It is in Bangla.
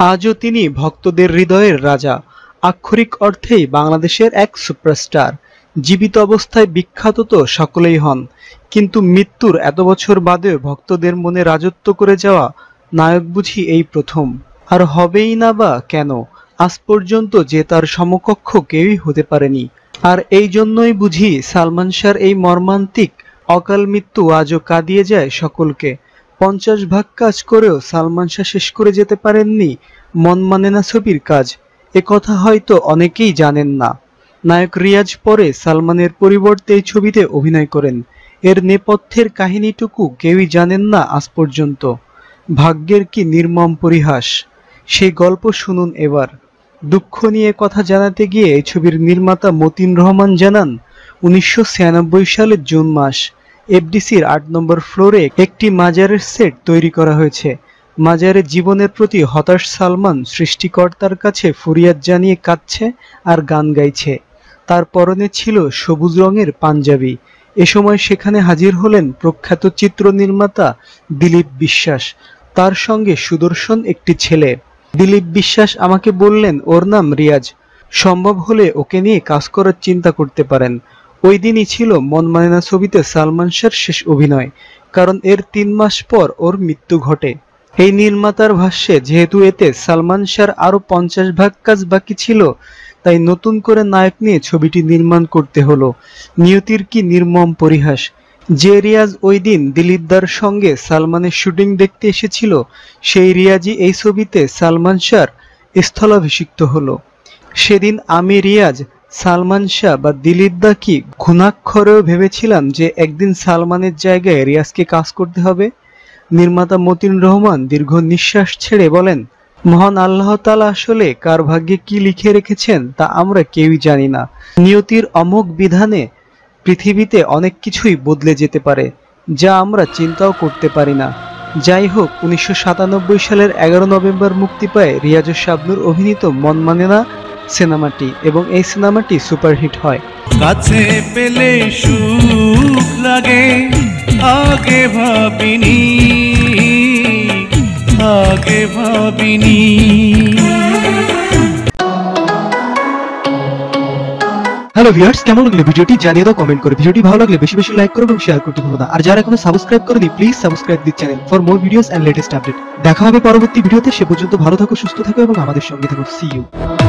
আজও তিনি ভক্তদের হৃদয়ের রাজা, আক্ষরিক অর্থেই বাংলাদেশের এক সুপারস্টার। জীবিত অবস্থায় বিখ্যাত তো সকলেই হন, কিন্তু মৃত্যুর এত বছর বাদেও ভক্তদের মনে রাজত্ব করে যাওয়া নায়ক বুঝি এই প্রথম। আর হবেই না বা কেন? আজ পর্যন্ত যে তার সমকক্ষ কেউই হতে পারেনি। আর এই জন্যই বুঝি সালমান শাহর এই মর্মান্তিক অকাল মৃত্যু আজও কাঁদিয়ে যায় সকলকে। 50 ভাগ কাজ করেও সালমান শাহ শেষ করে যেতে পারেননি মন মানে না ছবির কাজ। একথা হয়তো অনেকেই জানেন না। নায়ক রিয়াজ পরে সালমানের পরিবর্তে এই ছবিতে অভিনয় করেন। এর নেপথ্যের কাহিনীটুকু কেউই জানেন না আজ পর্যন্ত। ভাগ্যের কি নির্মম পরিহাস, সেই গল্প শুনুন এবার। দুঃখ নিয়ে কথা জানাতে গিয়ে এই ছবির নির্মাতা মতিন রহমান জানান, 1996 সালের জুন মাস এফডিসির 8 নম্বর ফ্লোরে একটি মাজারের সেট তৈরি করা হয়েছে। মাজারের জীবনের প্রতি হতাশ সালমান সৃষ্টিকর্তার কাছে ফরিয়াদ জানিয়ে কাঁদছে আর গান গাইছে। তার পরনে ছিল সবুজ রঙের পাঞ্জাবি। এ সময় সেখানে হাজির হলেন প্রখ্যাত চিত্র নির্মাতা দিলীপ বিশ্বাস, তার সঙ্গে সুদর্শন একটি ছেলে। দিলীপ বিশ্বাস আমাকে বললেন ওর নাম রিয়াজ, সম্ভব হলে ওকে নিয়ে কাজ করার চিন্তা করতে পারেন। ওই দিনই ছিল মন মানে না ছবিতে সালমান শাহর শেষ অভিনয়, কারণ এর 3 মাস পর ওর মৃত্যু ঘটে। এই নির্মাতার ভাষ্যে, যেহেতু এতে সালমান শাহর আরো 50 ভাগ কাজ বাকি ছিল, তাই নতুন করে নায়ক নিয়ে ছবিটি নির্মাণ করতে হলো। নিয়তির কি নির্মম পরিহাস। যে রিয়াজ ওই দিন দিলীপদার সঙ্গে সালমানের শুটিং দেখতে এসেছিল, সেই রিয়াজই এই ছবিতে সালমান শাহর স্থলাভিষিক্ত হলো। সেদিন আমি রিয়াজ, সালমান শাহ বা দিলীপদা কি ঘুণাক্ষরেও ভেবেছিলাম যে একদিন সালমানের জায়গায় রিয়াজকে কাজ করতে হবে? নির্মাতা মতিন রহমান দীর্ঘ নিঃশ্বাস ছেড়ে বলেন, মহান আল্লাহ তাআলা আসলে কার ভাগ্যে কি লিখে রেখেছেন তা আমরা কেউই জানি না। নিয়তির অমোঘ বিধানে পৃথিবীতে অনেক কিছুই বদলে যেতে পারে, যা আমরা চিন্তাও করতে পারি না। যাই হোক, 1997 সালের 11 নভেম্বর মুক্তি পায় রিয়াজ ও শাবনূর অভিনীত মন মানে না সিনেমাটি, এবং এই সিনেমাটি সুপারহিট হয়। কাছে পেলে সুখ লাগে, আগে ভাবিনি, আগে ভাবিনি। হ্যালো ভিউয়ার্স, কেমন লাগলো ভিডিওটি জানিয়ে দাও কমেন্ট করে। ভিডিওটি ভালো লাগলে বেশি বেশি লাইক করো এবং শেয়ার করতে ভুলো না। আর যারা এখনো সাবস্ক্রাইব করেনি, please subscribe this channel for more videos and latest update. দেখা হবে পরবর্তী ভিডিওতে। সে পর্যন্ত ভালো থাকো, সুস্থ থাকো এবং আমাদের সঙ্গে থাকো। See you.